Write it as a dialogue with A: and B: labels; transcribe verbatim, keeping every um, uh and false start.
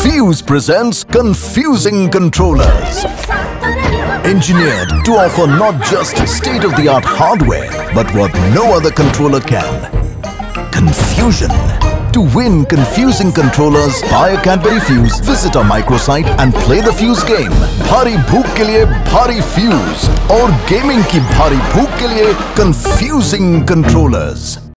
A: Fuse presents confusing controllers. Engineered to offer not just state-of-the-art hardware, but what no other controller can. Confusion. To win confusing controllers, buy a Cadbury Fuse, visit our microsite and play the Fuse game. भारी भूख के लिए भारी Fuse और gaming की भारी भूख के लिए confusing controllers.